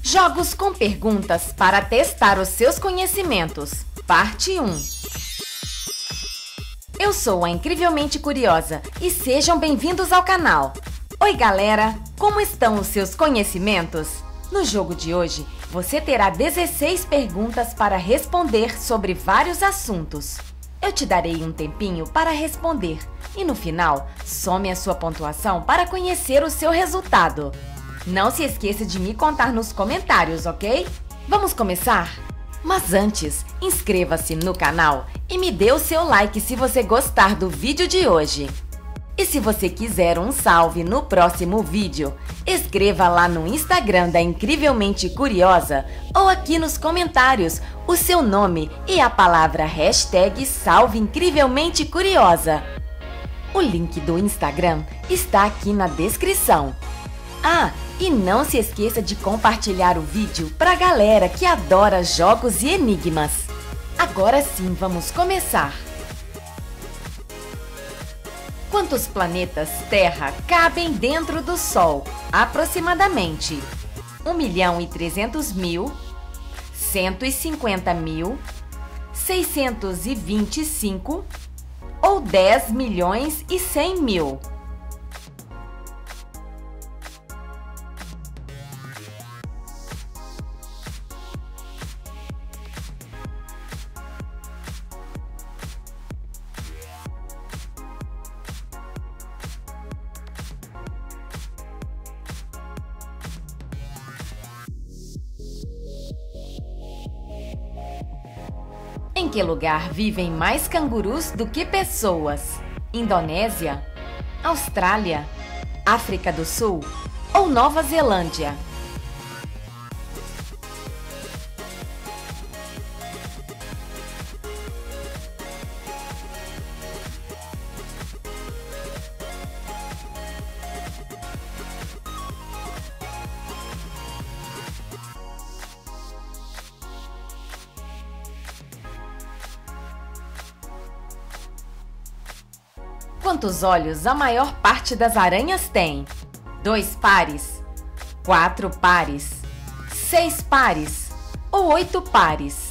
Jogos com perguntas para testar os seus conhecimentos. Parte 1. Eu sou a Incrivelmente Curiosa e sejam bem-vindos ao canal. Oi, galera! Como estão os seus conhecimentos? No jogo de hoje, você terá 16 perguntas para responder sobre vários assuntos. Eu te darei um tempinho para responder e, no final, some a sua pontuação para conhecer o seu resultado. Não se esqueça de me contar nos comentários, ok? Vamos começar? Mas antes, inscreva-se no canal e me dê o seu like se você gostar do vídeo de hoje. E se você quiser um salve no próximo vídeo, escreva lá no Instagram da Incrivelmente Curiosa ou aqui nos comentários o seu nome e a palavra #SalveIncrivelmenteCuriosa. O link do Instagram está aqui na descrição. Ah, e não se esqueça de compartilhar o vídeo para a galera que adora jogos e enigmas. Agora sim, vamos começar! Quantos planetas Terra cabem dentro do Sol? Aproximadamente 1.300.000, 150.000, 625 ou 10.100.000? Em que lugar vivem mais cangurus do que pessoas? Indonésia, Austrália, África do Sul ou Nova Zelândia? Quantos olhos a maior parte das aranhas tem? 2 pares, 4 pares, 6 pares ou 8 pares?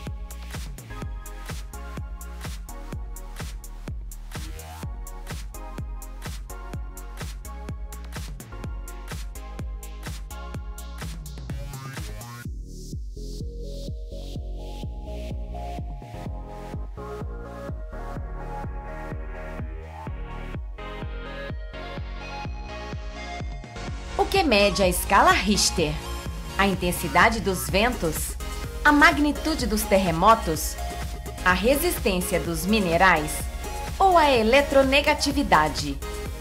O que mede a escala Richter? A intensidade dos ventos? A magnitude dos terremotos? A resistência dos minerais? Ou a eletronegatividade?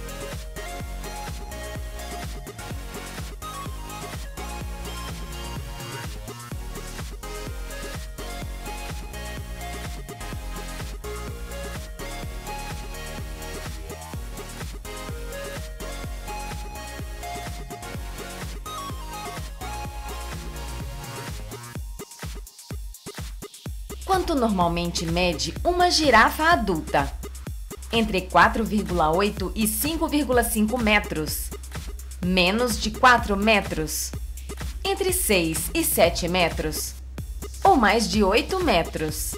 Quanto normalmente mede uma girafa adulta? Entre 4,8 e 5,5 metros. Menos de 4 metros. Entre 6 e 7 metros. Ou mais de 8 metros.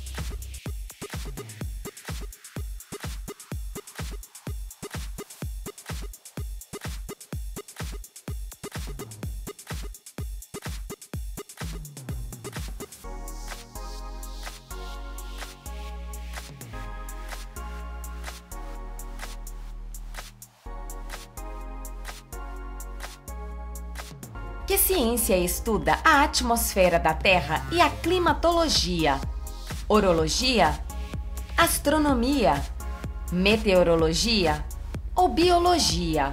Que ciência estuda a atmosfera da Terra e a climatologia? Orologia? Astronomia? Meteorologia? Ou biologia?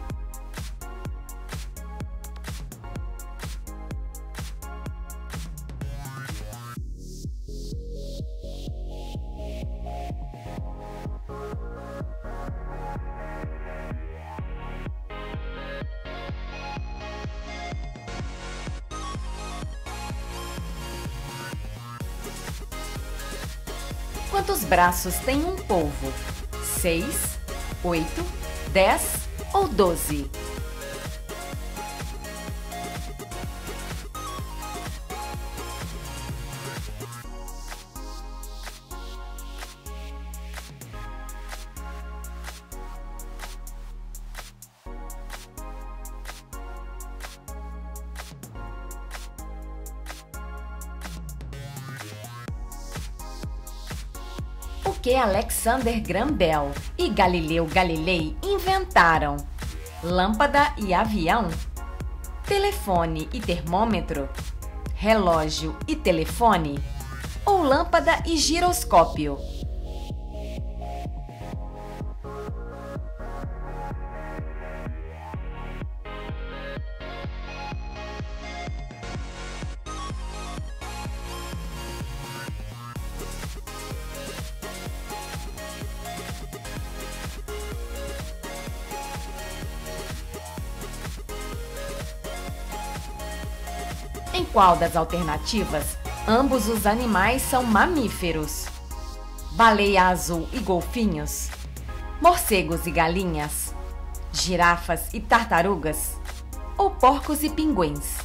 Quantos braços tem um polvo? 6, 8, 10 ou 12? que Alexander Graham Bell e Galileu Galilei inventaram? Lâmpada e avião? Telefone e termômetro? Relógio e telefone? Ou lâmpada e giroscópio? Em qual das alternativas ambos os animais são mamíferos? Baleia azul e golfinhos? Morcegos e galinhas? Girafas e tartarugas? Ou porcos e pinguins?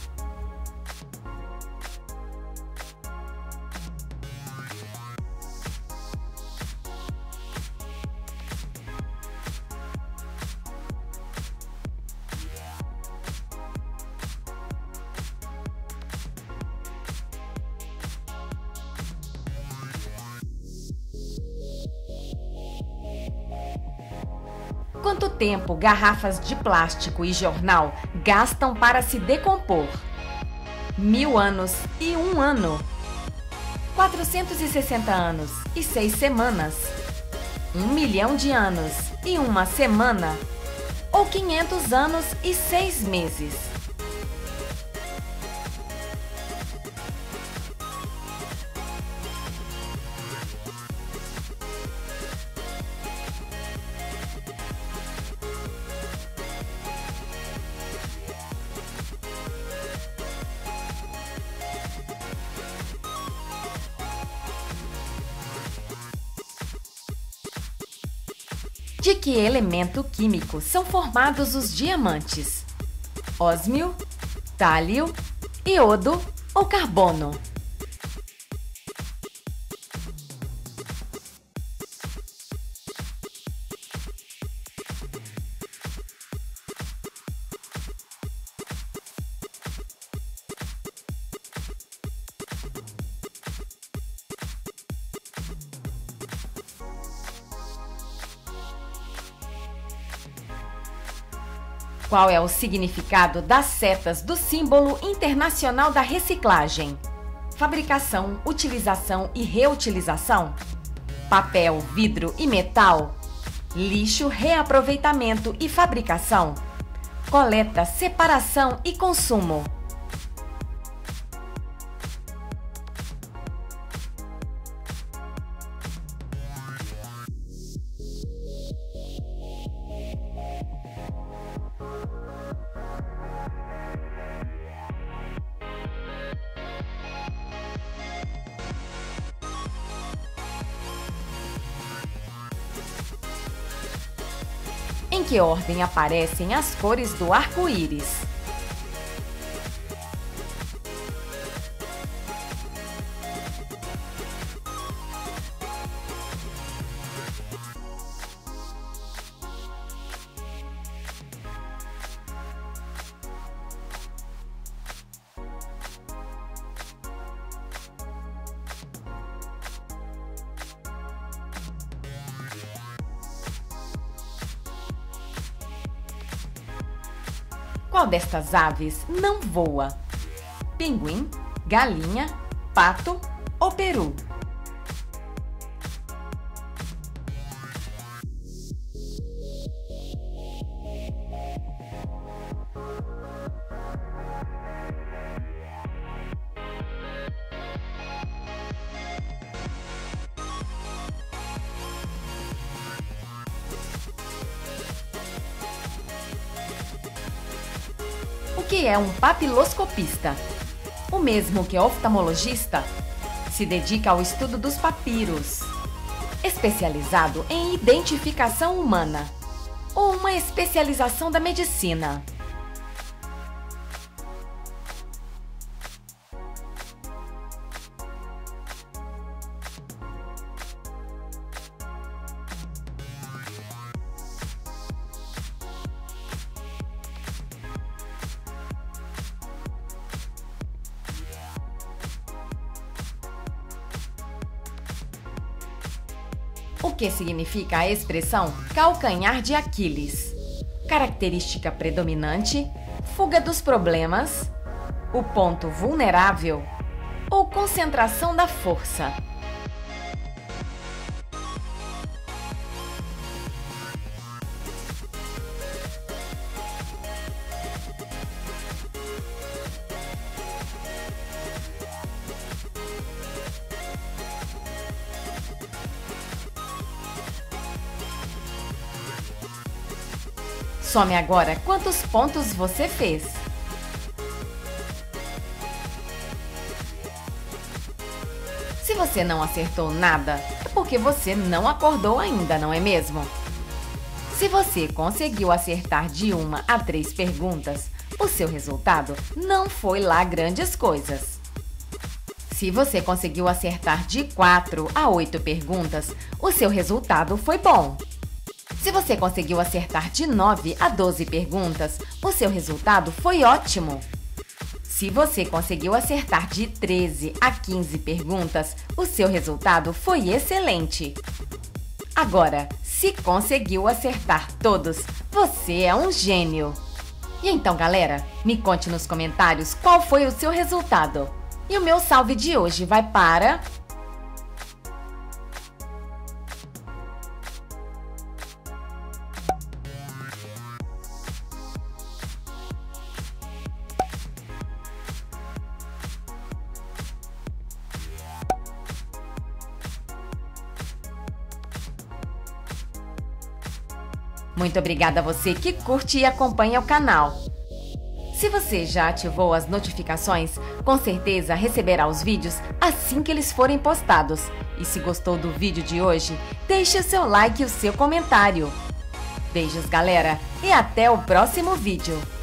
Quanto tempo garrafas de plástico e jornal gastam para se decompor? 1000 anos e 1 ano. 460 anos e 6 semanas. 1 milhão de anos e 1 semana. Ou 500 anos e 6 meses. De que elemento químico são formados os diamantes? Ósmio, tálio, iodo ou carbono? Qual é o significado das setas do símbolo internacional da reciclagem? Fabricação, utilização e reutilização? Papel, vidro e metal? Lixo, reaproveitamento e fabricação? Coleta, separação e consumo? Em que ordem aparecem as cores do arco-íris? Qual destas aves não voa? Pinguim, galinha, pato ou peru? O que é um papiloscopista? O mesmo que oftalmologista? Se dedica ao estudo dos papiros. Especializado em identificação humana. Ou uma especialização da medicina? O que significa a expressão calcanhar de Aquiles? Característica predominante, fuga dos problemas, o ponto vulnerável ou concentração da força? Some agora quantos pontos você fez. Se você não acertou nada, é porque você não acordou ainda, não é mesmo? Se você conseguiu acertar de 1 a 3 perguntas, o seu resultado não foi lá grandes coisas. Se você conseguiu acertar de 4 a 8 perguntas, o seu resultado foi bom. Se você conseguiu acertar de 9 a 12 perguntas, o seu resultado foi ótimo. Se você conseguiu acertar de 13 a 15 perguntas, o seu resultado foi excelente. Agora, se conseguiu acertar todos, você é um gênio! E então, galera, me conte nos comentários qual foi o seu resultado. E o meu salve de hoje vai para... Muito obrigada a você que curte e acompanha o canal. Se você já ativou as notificações, com certeza receberá os vídeos assim que eles forem postados. E se gostou do vídeo de hoje, deixe o seu like e o seu comentário. Beijos, galera, e até o próximo vídeo!